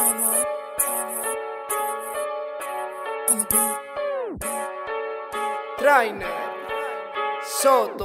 Trainer Soto.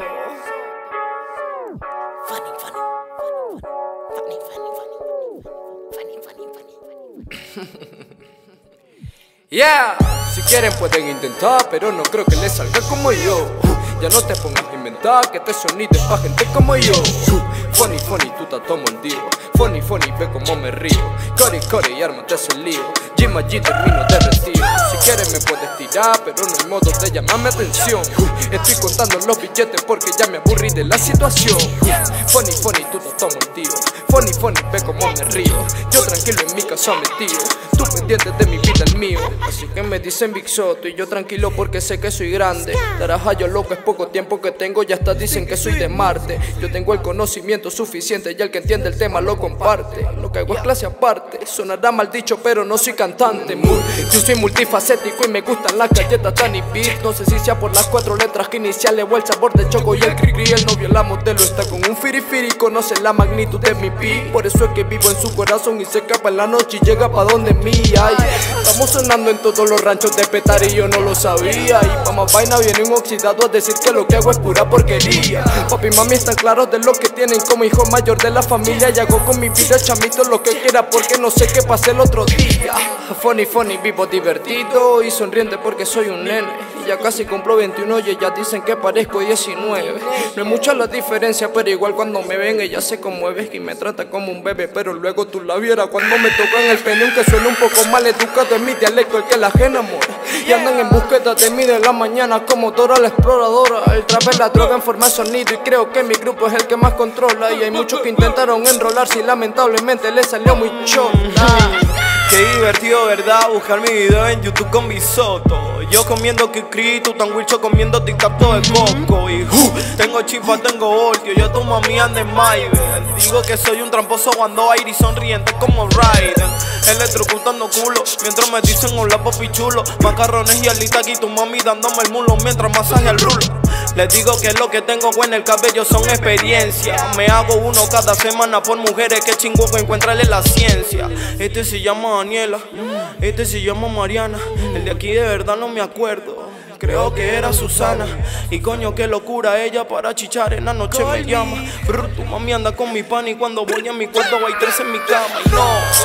Yeah, si quieren pueden intentar, pero no creo que les salga como yo. Ya no te pongas a inventar, que este sonido es pa' gente como yo. Funny, tú estás todo mordido. Funny, ve como me río. Cori, y ármate ese lío. Jim allí termino derretido. Si quieres me puedes tirar, pero no hay modo de llamarme atención. Estoy contando los billetes porque ya me aburrí de la situación. Funny, tú estás todo mordido. Funny, ve como me río. Yo tranquilo en mi casa metido. Tú pendiente de mi vida, el mío. Así que me dicen Big Soto y yo tranquilo porque sé que soy grande. Taraja, yo loco, es poco tiempo que tengo, ya hasta dicen que soy de Marte. Yo tengo el conocimiento suficiente y el que entiende el tema lo comparte. Lo que hago es clase aparte, sonará mal dicho pero no soy cantante. Yo soy multifacético y me gustan las galletas Danny Beat. No sé si sea por las 4 letras que iniciales o el sabor de choco y el cri-cri. El novio, la modelo está con un firifiri, conoce la magnitud de mi pi. Por eso es que vivo en su corazón y se escapa en la noche y llega pa' donde mí. Ay, estamos sonando en todos los ranchos de Petar y yo no lo sabía. Y pa' más vaina viene un oxidado a decir que lo que hago es pura porquería. Papi y mami están claros de lo que tienen como hijo mayor de la familia. Y hago con mi vida chamito lo que quiera porque no sé qué pasé el otro día. Funny, vivo divertido y sonriente porque soy un nene. Y ya casi cumplo 21 y ellas dicen que parezco 19. No es mucha la diferencia, pero igual cuando me ven ella se conmueve y me trata como un bebé. Pero luego tú la vieras cuando me tocan el pene, aunque suene un poco mal educado en mi dialecto, el que la gente enamora. Y andan en búsqueda de mí de la mañana como Dora la exploradora. El trap es la droga en forma de sonido y creo que mi grupo es el que más controla. Y hay muchos que intentaron enrolarse y lamentablemente les salió muy chola. Qué divertido, ¿verdad? Buscar mi video en YouTube con Big Soto. Yo comiendo kikri, tú tan wilcho comiendo tic-tac todo de coco. Y tengo chispa, tengo voltio, yo tu mami anda en Maybach. Digo que soy un tramposo cuando aire y sonriente como Raiden. Electrocutando culo, mientras me dicen hola papi chulo. Macarrones y alitas aquí tu mami dándome el mulo mientras masaje el rulo. Les digo que lo que tengo en el cabello son experiencias. Me hago uno cada semana por mujeres que chingo que encuentrarle la ciencia. Este se llama Daniela, este se llama Mariana. El de aquí de verdad no me acuerdo, creo que era Susana. Y coño qué locura ella para chichar en la noche me llama. Brr, tu mami anda con mi pan y cuando voy a mi cuarto hay 3 en mi cama. Y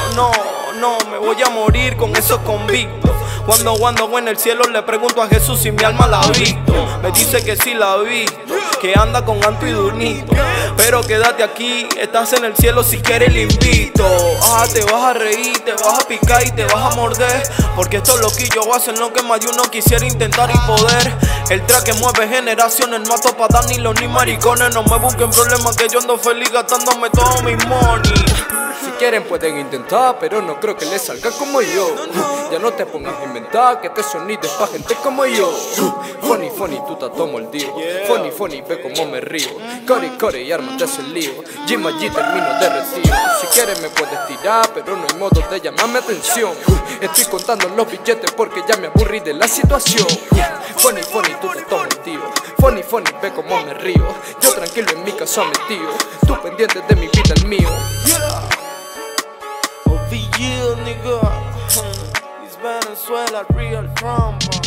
no, me voy a morir con esos convictos. Cuando en el cielo le pregunto a Jesús si mi alma la ha visto. Me dice que sí la ha visto, que anda con Anto y Dunito. Pero quédate aquí, estás en el cielo, si quieres le invito. Te vas a reír, te vas a picar y te vas a morder, porque estos loquillos hacen lo que más de uno quisiera intentar y poder. El track que mueve generaciones, no mato pa' dar ni los ni maricones. No me busquen problemas que yo ando feliz gastándome todo mi money. Si quieren pueden intentar, pero no creo que les salga como yo. Ya no te pongas a inventar, que este sonido es pa' gente como yo. Funny, tú estás todo mordido. Funny, ve como me río. Cori, y ármate ese lío. Jim allí termino derretido. Si quieres me puedes tirar, pero no hay modo de llamarme atención. Estoy contando los billetes porque ya me aburrí de la situación. Funny, tú estás todo mordido. Funny, ve como me río. Yo tranquilo en mi casa metido. Tú pendiente de mi vida, el mío. OVG, nigga. It's Venezuela, real trampa.